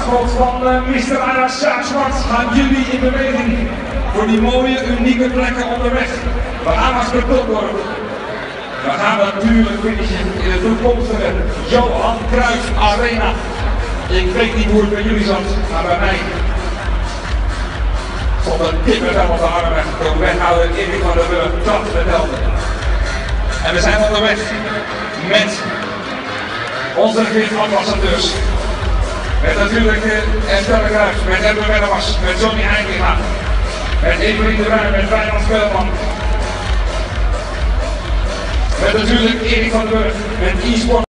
schot van Mr. Anas Zwart gaan jullie in beweging voor die mooie, unieke plekken onderweg. We gaan naar Stokdorp. We gaan natuurlijk finishen in de toekomstige Johan Cruijff Arena. Ik weet niet hoe het bij jullie zat, maar bij mij stond een kippenvel op de armen. De wethouder Erik van der Burg, dat vertelde. En we zijn onderweg met onze gidsambassadeurs. Met natuurlijk Estelle Cruijff, met Edwin Wennemars, met Johnny Heitinga, met Evelien de Bruin, met Wijnand Speelman. Met natuurlijk Erik van der Burg, met e-sport.